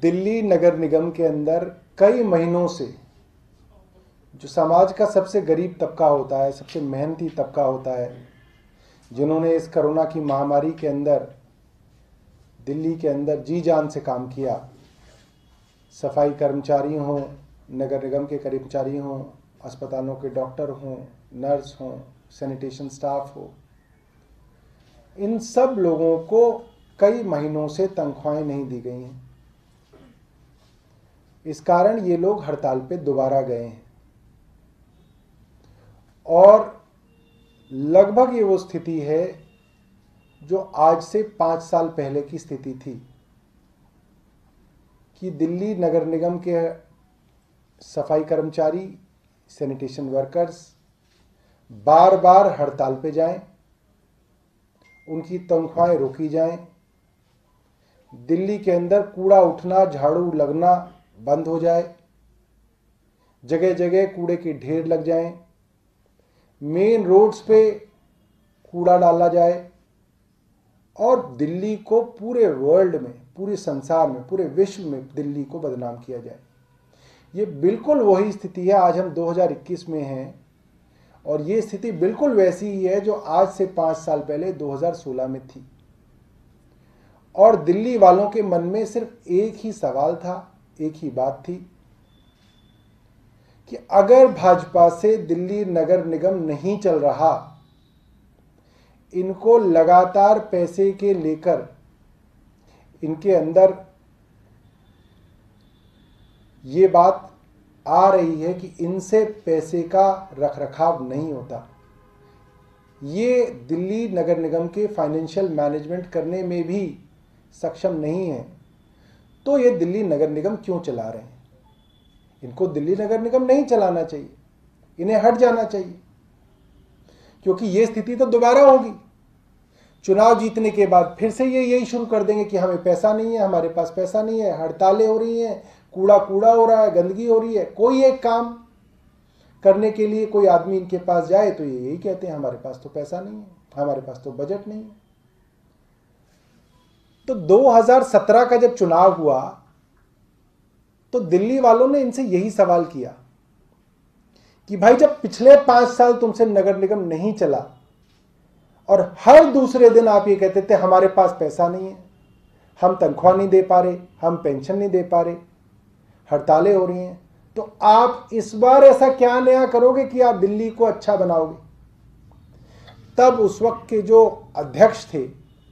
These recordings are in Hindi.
दिल्ली नगर निगम के अंदर कई महीनों से जो समाज का सबसे गरीब तबका होता है, सबसे मेहनती तबका होता है, जिन्होंने इस कोरोना की महामारी के अंदर दिल्ली के अंदर जी जान से काम किया, सफाई कर्मचारी हों, नगर निगम के कर्मचारी हों, अस्पतालों के डॉक्टर हों, नर्स हों, सैनिटेशन स्टाफ हो, इन सब लोगों को कई महीनों से तनख्वाहें नहीं दी गई हैं। इस कारण ये लोग हड़ताल पे दोबारा गए हैं और लगभग ये वो स्थिति है जो आज से 5 साल पहले की स्थिति थी कि दिल्ली नगर निगम के सफाई कर्मचारी, सैनिटेशन वर्कर्स बार बार हड़ताल पे जाएं, उनकी तनख्वाहें रोकी जाएं, दिल्ली के अंदर कूड़ा उठना, झाड़ू लगना बंद हो जाए, जगह जगह कूड़े के ढेर लग जाएं, मेन रोड्स पे कूड़ा डाला जाए और दिल्ली को पूरे वर्ल्ड में, पूरे संसार में, पूरे विश्व में दिल्ली को बदनाम किया जाए। ये बिल्कुल वही स्थिति है। आज हम 2021 में हैं और ये स्थिति बिल्कुल वैसी ही है जो आज से 5 साल पहले 2016 में थी। और दिल्ली वालों के मन में सिर्फ एक ही सवाल था, एक ही बात थी कि अगर भाजपा से दिल्ली नगर निगम नहीं चल रहा, इनको लगातार पैसे के लेकर इनके अंदर ये बात आ रही है कि इनसे पैसे का रखरखाव नहीं होता, ये दिल्ली नगर निगम के फाइनेंशियल मैनेजमेंट करने में भी सक्षम नहीं है, तो ये दिल्ली नगर निगम क्यों चला रहे हैं? इनको दिल्ली नगर निगम नहीं चलाना चाहिए, इन्हें हट जाना चाहिए, क्योंकि ये स्थिति तो दोबारा होगी। चुनाव जीतने के बाद फिर से ये यही शुरू कर देंगे कि हमें पैसा नहीं है, हमारे पास पैसा नहीं है, हड़तालें हो रही हैं, कूड़ा हो रहा है, गंदगी हो रही है। कोई एक काम करने के लिए कोई आदमी इनके पास जाए तो ये यही कहते हैं हमारे पास तो पैसा नहीं है, हमारे पास तो बजट नहीं है। तो 2017 का जब चुनाव हुआ तो दिल्ली वालों ने इनसे यही सवाल किया कि भाई जब पिछले 5 साल तुमसे नगर निगम नहीं चला और हर दूसरे दिन आप ये कहते थे हमारे पास पैसा नहीं है, हम तनख्वाह नहीं दे पा रहे, हम पेंशन नहीं दे पा रहे, हड़तालें हो रही हैं, तो आप इस बार ऐसा क्या नया करोगे कि आप दिल्ली को अच्छा बनाओगे? तब उस वक्त के जो अध्यक्ष थे,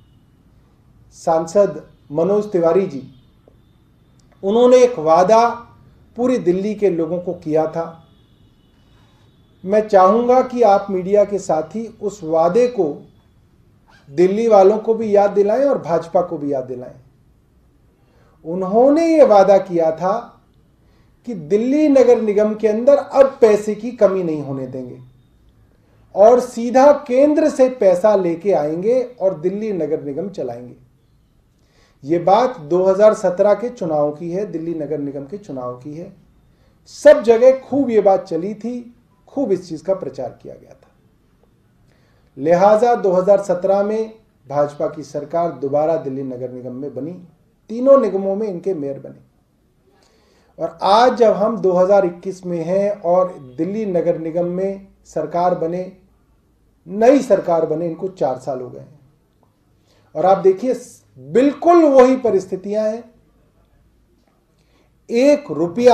सांसद मनोज तिवारी जी, उन्होंने एक वादा पूरी दिल्ली के लोगों को किया था। मैं चाहूंगा कि आप मीडिया के साथी उस वादे को दिल्ली वालों को भी याद दिलाएं और भाजपा को भी याद दिलाएं। उन्होंने ये वादा किया था कि दिल्ली नगर निगम के अंदर अब पैसे की कमी नहीं होने देंगे और सीधा केंद्र से पैसा लेके आएंगे और दिल्ली नगर निगम चलाएंगे। ये बात 2017 के चुनाव की है, दिल्ली नगर निगम के चुनाव की है। सब जगह खूब ये बात चली थी, खूब इस चीज का प्रचार किया गया था। लिहाजा 2017 में भाजपा की सरकार दोबारा दिल्ली नगर निगम में बनी, तीनों निगमों में इनके मेयर बने। और आज जब हम 2021 में हैं और दिल्ली नगर निगम में सरकार बने, नई सरकार बने, इनको 4 साल हो गए हैं और आप देखिए बिल्कुल वही परिस्थितियां हैं। 1 रुपया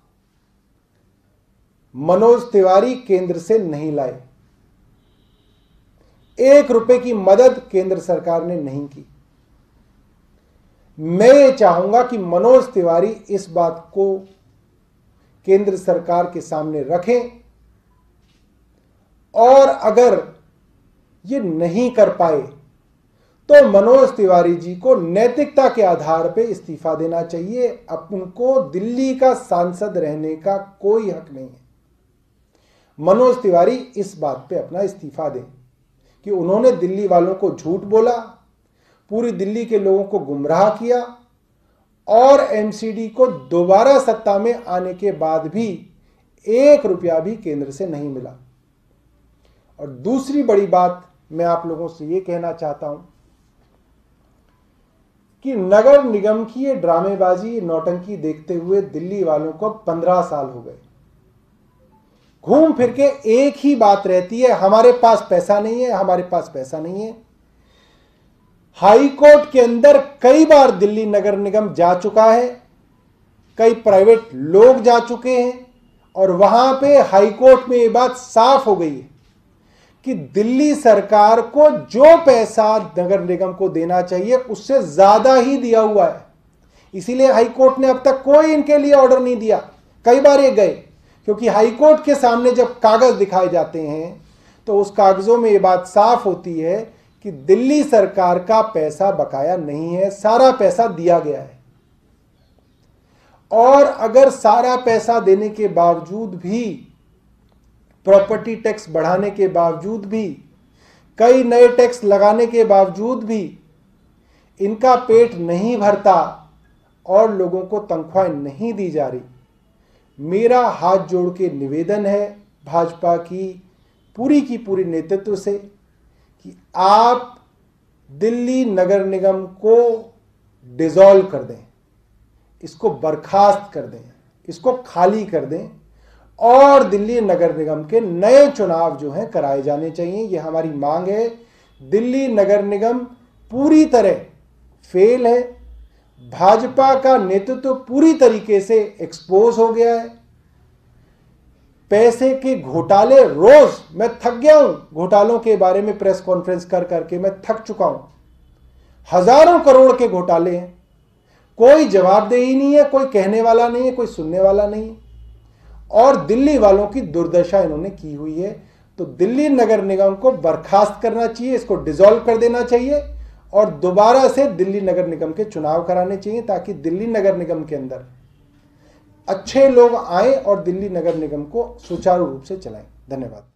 मनोज तिवारी केंद्र से नहीं लाए, 1 रुपए की मदद केंद्र सरकार ने नहीं की। मैं ये चाहूंगा कि मनोज तिवारी इस बात को केंद्र सरकार के सामने रखें और अगर ये नहीं कर पाए तो मनोज तिवारी जी को नैतिकता के आधार पर इस्तीफा देना चाहिए। अब उनको दिल्ली का सांसद रहने का कोई हक नहीं है। मनोज तिवारी इस बात पे अपना इस्तीफा दें कि उन्होंने दिल्ली वालों को झूठ बोला, पूरी दिल्ली के लोगों को गुमराह किया और एमसीडी को दोबारा सत्ता में आने के बाद भी 1 रुपया भी केंद्र से नहीं मिला। और दूसरी बड़ी बात मैं आप लोगों से ये कहना चाहता हूं कि नगर निगम की ये ड्रामेबाजी, नौटंकी देखते हुए दिल्ली वालों को 15 साल हो गए। घूम फिर के एक ही बात रहती है, हमारे पास पैसा नहीं है, हमारे पास पैसा नहीं है। हाई कोर्ट के अंदर कई बार दिल्ली नगर निगम जा चुका है, कई प्राइवेट लोग जा चुके हैं, और वहां पे हाई कोर्ट में ये बात साफ हो गई है कि दिल्ली सरकार को जो पैसा नगर निगम को देना चाहिए उससे ज्यादा ही दिया हुआ है। इसीलिए हाई कोर्ट ने अब तक कोई इनके लिए ऑर्डर नहीं दिया। कई बार ये गए, क्योंकि हाई कोर्ट के सामने जब कागज दिखाए जाते हैं तो उस कागजों में ये बात साफ होती है कि दिल्ली सरकार का पैसा बकाया नहीं है, सारा पैसा दिया गया है। और अगर सारा पैसा देने के बावजूद भी, प्रॉपर्टी टैक्स बढ़ाने के बावजूद भी, कई नए टैक्स लगाने के बावजूद भी इनका पेट नहीं भरता और लोगों को तनख्वाह नहीं दी जा रही, मेरा हाथ जोड़ के निवेदन है भाजपा की पूरी नेतृत्व से कि आप दिल्ली नगर निगम को डिसॉल्व कर दें, इसको बर्खास्त कर दें, इसको खाली कर दें, और दिल्ली नगर निगम के नए चुनाव जो हैं कराए जाने चाहिए। ये हमारी मांग है। दिल्ली नगर निगम पूरी तरह फेल है, भाजपा का नेतृत्व पूरी तरीके से एक्सपोज हो गया है। पैसे के घोटाले, रोज मैं थक गया हूं घोटालों के बारे में प्रेस कॉन्फ्रेंस कर करके, मैं थक चुका हूं। हजारों करोड़ के घोटाले हैं, कोई जवाबदेही नहीं है, कोई कहने वाला नहीं है, कोई सुनने वाला नहीं है, और दिल्ली वालों की दुर्दशा इन्होंने की हुई है। तो दिल्ली नगर निगम को बर्खास्त करना चाहिए, इसको डिसॉल्व कर देना चाहिए, और दोबारा से दिल्ली नगर निगम के चुनाव कराने चाहिए, ताकि दिल्ली नगर निगम के अंदर अच्छे लोग आए और दिल्ली नगर निगम को सुचारू रूप से चलाएं। धन्यवाद।